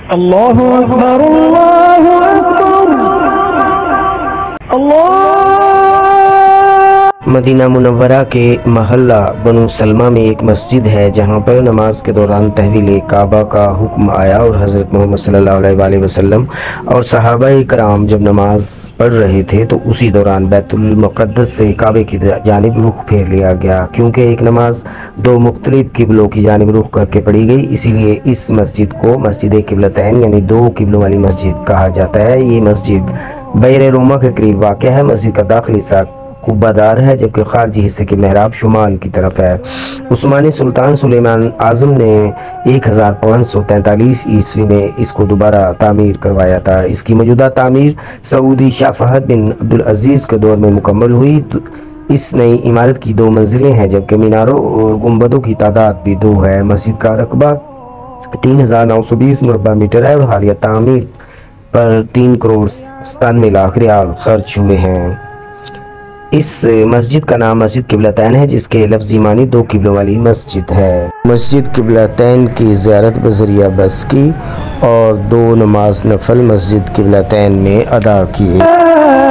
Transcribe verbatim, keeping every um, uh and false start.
اللہ اکبر اللہ اکبر اللہ۔ مدینہ منورہ کے محلہ بنو سلمہ میں ایک مسجد ہے جہاں پر نماز کے دوران تحویل کعبہ کا حکم آیا اور حضرت محمد صلی اللہ علیہ وآلہ وسلم اور صحابہ کرام جب نماز پڑھ رہے تھے تو اسی دوران بیت المقدس سے کعبے کی جانب رخ پھیر لیا گیا۔ کیونکہ ایک نماز دو مختلف قبلوں کی جانب رخ کر کے پڑھی گئی، اسی لیے اس مسجد کو مسجد قبلتین یعنی دو قبلوں والی مسجد کہا جاتا ہے۔ یہ مسجد بئر روما کے قریب واقع ہے۔ مسجد کا داخلی حصہ قبہ دار ہے جبکہ خارجی حصے کی محراب شمال کی طرف ہے۔ عثمانی سلطان سلیمان اعظم نے ایک ہزار پانچ سو تینتالیس عیسوی میں اس کو دوبارہ تعمیر کروایا تھا۔ اس کی موجودہ تعمیر سعودی شاہ فہد بن عبدالعزیز کے دور میں مکمل ہوئی۔ اس نئی عمارت کی دو منزلیں ہیں جبکہ میناروں اور گنبدوں کی تعداد بھی دو ہے۔ مسجد کا رقبہ تین ہزار نو سو بیس مربع میٹر ہے اور حالیہ تعمیر پر تین کروڑ ستانوے لاکھ ریال خرچ ہوئے ہیں۔ اس مسجد کا نام مسجد قبلتین ہے جس کے لفظی معنی دو قبلوں والی مسجد ہے۔ مسجد قبلتین کی زیارت بذریعہ بس کی اور دو نماز نفل مسجد قبلتین میں ادا کی۔